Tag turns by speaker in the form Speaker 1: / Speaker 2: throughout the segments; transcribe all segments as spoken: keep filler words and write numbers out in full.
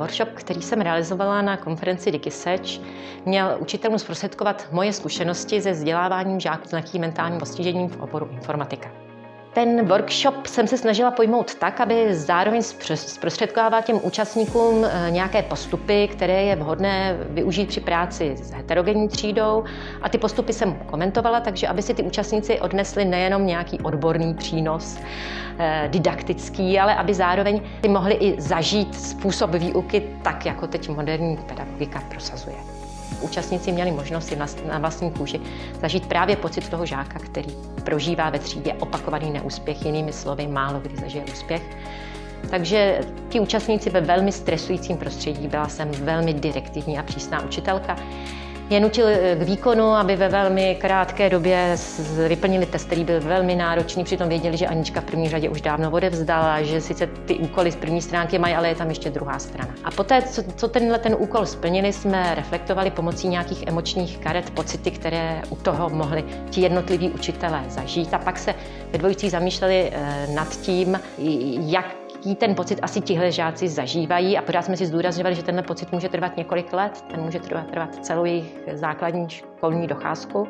Speaker 1: Workshop, který jsem realizovala na konferenci DigiSearch, měl učitelům zprostředkovat moje zkušenosti se vzděláváním žáků s lehkým mentálním postižením v oboru informatika. Ten workshop jsem se snažila pojmout tak, aby zároveň zprostředkoval těm účastníkům nějaké postupy, které je vhodné využít při práci s heterogenní třídou. A ty postupy jsem komentovala, takže aby si ty účastníci odnesli nejenom nějaký odborný přínos, didaktický, ale aby zároveň si mohli i zažít způsob výuky tak, jako teď moderní pedagogika prosazuje. Účastníci měli možnost si na vlastní kůži zažít právě pocit toho žáka, který prožívá ve třídě opakovaný neúspěch, jinými slovy málo kdy zažije úspěch. Takže ti účastníci ve velmi stresujícím prostředí, byla jsem velmi direktivní a přísná učitelka, je nutil k výkonu, aby ve velmi krátké době vyplnili test, který byl velmi náročný, přitom věděli, že Anička v první řadě už dávno odevzdala, že sice ty úkoly z první stránky mají, ale je tam ještě druhá strana. A poté, co, co tenhle ten úkol splnili, jsme reflektovali pomocí nějakých emočních karet pocity, které u toho mohli ti jednotliví učitelé zažít. A pak se ve dvojicích zamýšleli nad tím, jak ten pocit asi tihle žáci zažívají a pořád jsme si zdůrazňovali, že tenhle pocit může trvat několik let, ten může trvat, trvat celou jejich základní školní docházku.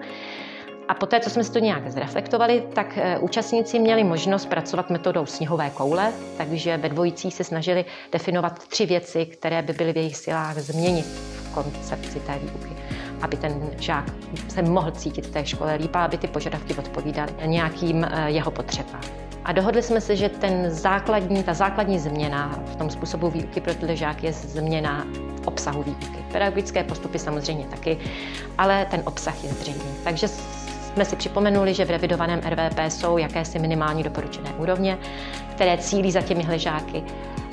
Speaker 1: A poté, co jsme si to nějak zreflektovali, tak účastníci měli možnost pracovat metodou sněhové koule, takže ve dvojicích se snažili definovat tři věci, které by byly v jejich silách změnit v koncepci té výuky, aby ten žák se mohl cítit v té škole líp a aby ty požadavky odpovídaly nějakým jeho potřebám. A dohodli jsme se, že ten základní, ta základní změna v tom způsobu výuky pro tyhle žáky je změna obsahu výuky. Pedagogické postupy samozřejmě taky, ale ten obsah je zřejmý. Takže jsme si připomenuli, že v revidovaném R V P jsou jakési minimální doporučené úrovně, které cílí za těmihle žáky.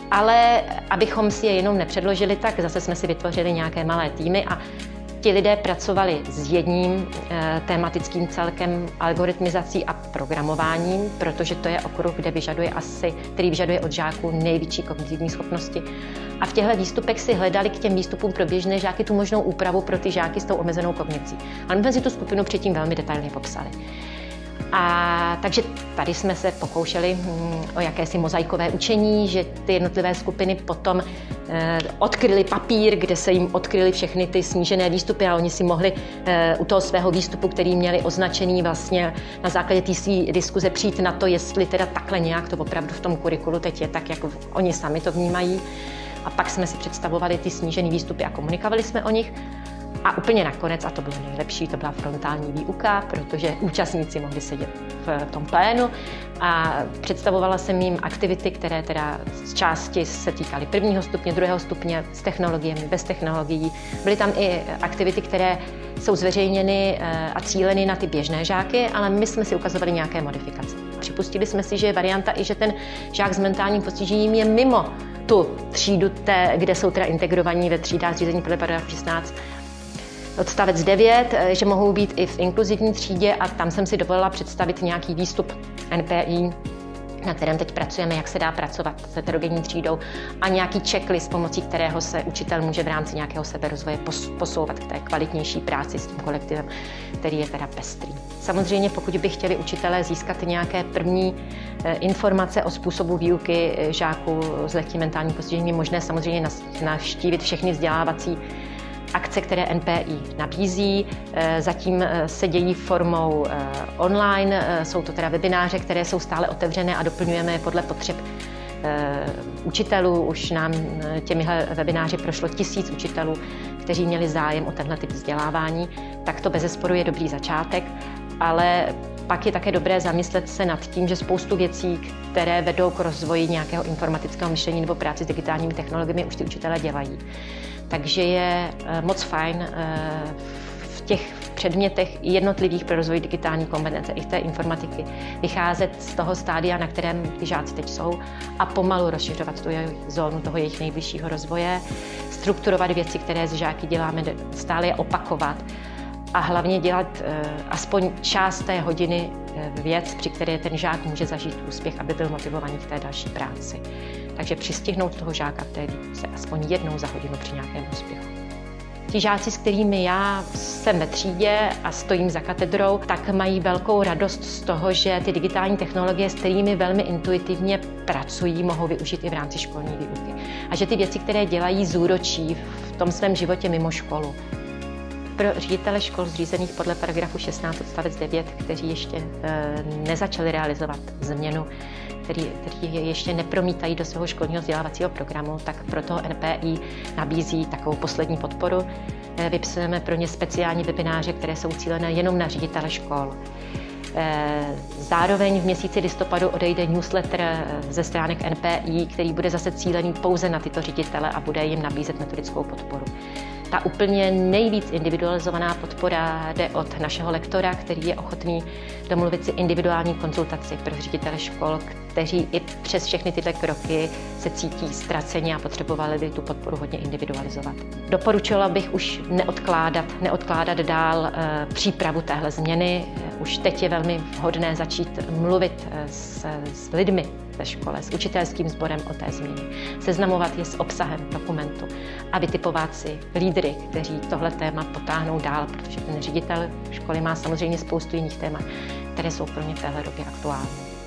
Speaker 1: Ale abychom si je jenom nepředložili, tak zase jsme si vytvořili nějaké malé týmy a ti lidé pracovali s jedním e, tematickým celkem, algoritmizací a programováním, protože to je okruh, kde vyžaduje asi, který vyžaduje od žáků největší kognitivní schopnosti. A v těchto výstupech si hledali k těm výstupům pro běžné žáky tu možnou úpravu pro ty žáky s tou omezenou kognicí. A my jsme si tu skupinu předtím velmi detailně popsali. A takže tady jsme se pokoušeli hm, o jakési mozaikové učení, že ty jednotlivé skupiny potom eh, odkryly papír, kde se jim odkryly všechny ty snížené výstupy a oni si mohli eh, u toho svého výstupu, který měli označený vlastně na základě té své diskuze přijít na to, jestli teda takhle nějak to opravdu v tom kurikulu teď je tak, jako oni sami to vnímají. A pak jsme si představovali ty snížené výstupy a komunikovali jsme o nich. A úplně nakonec, a to bylo nejlepší, to byla frontální výuka, protože účastníci mohli sedět v tom plénu a představovala jsem jim aktivity, které teda z části se týkaly prvního stupně, druhého stupně, s technologiemi, bez technologií. Byly tam i aktivity, které jsou zveřejněny a cíleny na ty běžné žáky, ale my jsme si ukazovali nějaké modifikace. Připustili jsme si, že je varianta i, že ten žák s mentálním postižením je mimo tu třídu, té, kde jsou teda integrovaní ve třídách řízení podle paragrafu šestnáct, odstavec devět, že mohou být i v inkluzivní třídě a tam jsem si dovolila představit nějaký výstup N P I, na kterém teď pracujeme, jak se dá pracovat s heterogenní třídou a nějaký checklist, pomocí kterého se učitel může v rámci nějakého seberozvoje posouvat k té kvalitnější práci s tím kolektivem, který je teda pestrý. Samozřejmě, pokud by chtěli učitelé získat nějaké první informace o způsobu výuky žáků s lehkým mentálním postižením, je možné samozřejmě navštívit všechny vzdělávací akce, které N P I nabízí. Zatím se dějí formou online, jsou to teda webináře, které jsou stále otevřené a doplňujeme je podle potřeb učitelů. Už nám těmihle webináři prošlo tisíc učitelů, kteří měli zájem o tenhle typ vzdělávání. Tak to bezesporu je dobrý začátek, ale pak je také dobré zamyslet se nad tím, že spoustu věcí, které vedou k rozvoji nějakého informatického myšlení nebo práci s digitálními technologiemi, už ty učitelé dělají. Takže je moc fajn v těch předmětech jednotlivých pro rozvoj digitální kompetence i v té informatiky vycházet z toho stádia, na kterém ty žáci teď jsou a pomalu rozšiřovat tu zónu toho jejich nejbližšího rozvoje, strukturovat věci, které z žáky děláme, stále je opakovat a hlavně dělat aspoň část té hodiny věc, při které ten žák může zažít úspěch, aby byl motivovaný v té další práci. Takže přistihnout toho žáka v té výuce aspoň jednou za hodinu při nějakém úspěchu. Ti žáci, s kterými já jsem ve třídě a stojím za katedrou, tak mají velkou radost z toho, že ty digitální technologie, s kterými velmi intuitivně pracují, mohou využít i v rámci školní výuky. A že ty věci, které dělají, zúročí v tom svém životě mimo školu. Pro ředitele škol zřízených podle paragrafu šestnáct odstavec devět, kteří ještě e, nezačali realizovat změnu, který, který ještě nepromítají do svého školního vzdělávacího programu, tak proto N P I nabízí takovou poslední podporu. E, vypisujeme pro ně speciální webináře, které jsou cílené jenom na ředitele škol. E, zároveň v měsíci listopadu odejde newsletter ze stránek N P I, který bude zase cílený pouze na tyto ředitele a bude jim nabízet metodickou podporu. Ta úplně nejvíc individualizovaná podpora jde od našeho lektora, který je ochotný domluvit si individuální konzultaci pro ředitele škol, kteří i přes všechny tyhle kroky se cítí ztraceni a potřebovali by tu podporu hodně individualizovat. Doporučila bych už neodkládat, neodkládat dál e, přípravu téhle změny. Už teď je velmi vhodné začít mluvit s, s lidmi ve škole, s učitelským sborem o té změně, seznamovat je s obsahem dokumentu a vytipovat si lídry, kteří tohle téma potáhnou dál, protože ten ředitel školy má samozřejmě spoustu jiných témat, které jsou pro ně v téhle době aktuální.